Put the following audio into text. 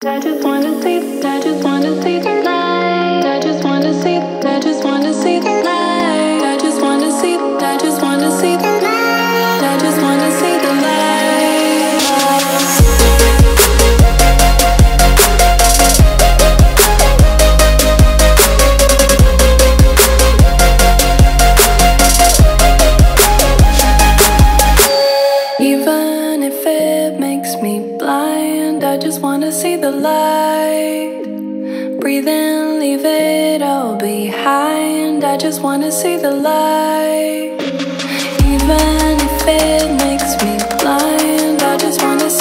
I just wanna see, I just wanna see the light. I just wanna see, I just wanna see the light. I just wanna see, I just wanna see the light. I just wanna see the light. Even if it makes me blind, I just wanna see the light. Breathe in, leave it all behind. I just wanna see the light. Even if it makes me blind, I just wanna